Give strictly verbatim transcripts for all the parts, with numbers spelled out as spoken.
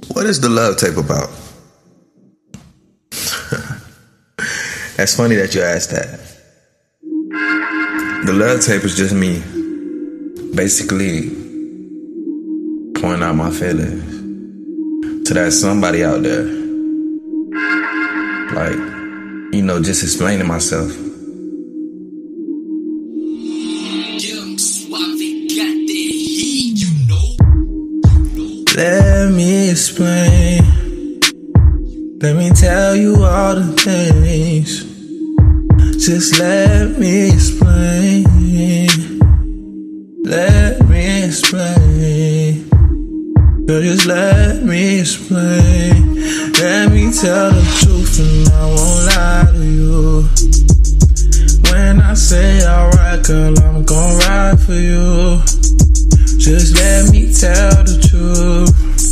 What is the love tape about? That's funny that you asked that. The love tape is just me basically pouring out my feelings to that somebody out there. Like, you know, just explaining myself. Let me explain. Let me tell you all the things. Just let me explain. Let me explain. Girl, just let me explain. Let me tell the truth and I won't lie to you. When I say alright, girl, I'm gon' ride for you. Just let me tell the truth.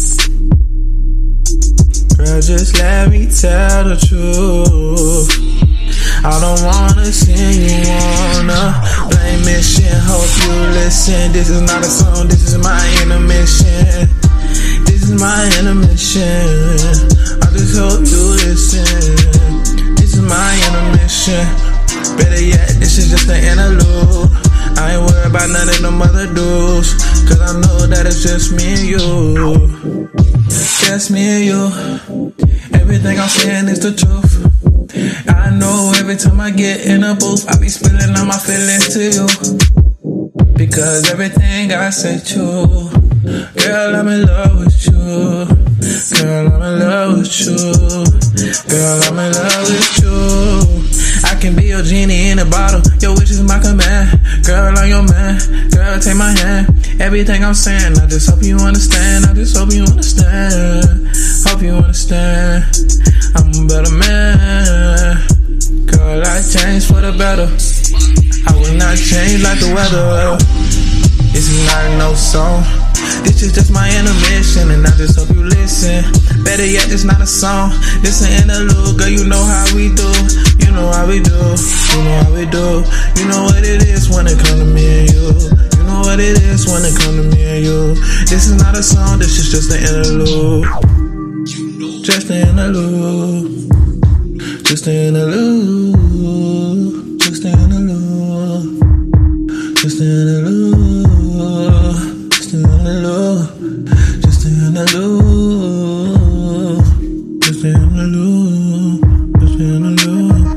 Girl, just let me tell the truth. I don't wanna see you wanna blame mission. Hope you listen. This is not a song, this is my intermission. This is my intermission. I just hope you listen. This is my intermission. Better yet, this is just an interlude. I ain't worried about none of them other dudes, cause I know that it's just me and you. Just me and you. Everything I'm saying is the truth. I know every time I get in a booth, I be spilling all my feelings to you, because everything I say true. Girl, I'm in love with you. Girl, I'm in love with you. Girl, I'm in love with you. I can be your genie in a bottle. Your wish is my command. Girl, I'm your man. Girl, take my hand. Everything I'm saying, I just hope you understand. I just hope you understand. Hope you understand. I'm a better man. Girl, I changed for the better. I will not change like the weather. This is not no song. This is just my intermission, and I just hope you listen. Better yet, it's not a song. This an interlude, girl, you know how we do. You know how we do. You know how we do. You know what it is when it come to me and you. You know what it is when it come to me and you. This is not a song, this is just an interlude. Just an interlude. Just an interlude. Just an interlude. Just an interlude. Just an interlude. Just an interlude. Just an interlude. Just an interlude.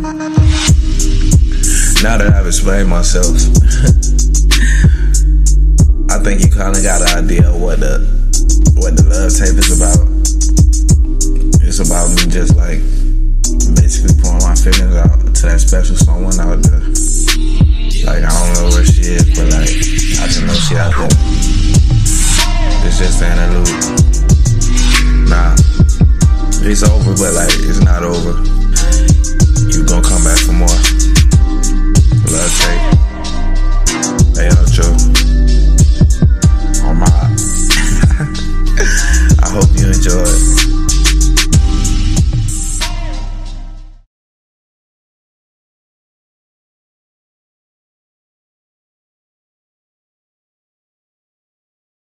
Now that I've explained myself, I think you kinda got an idea of what the what the love tape is about. It's about me just like basically pouring my feelings out to that special someone out there. Like, I don't know where she is, but like, I just know she out there. It's just an interlude. Nah, it's over, but like, it's not over. You gon' come back for more. Love tape. Hey, Ocho. On my. I hope you enjoy it.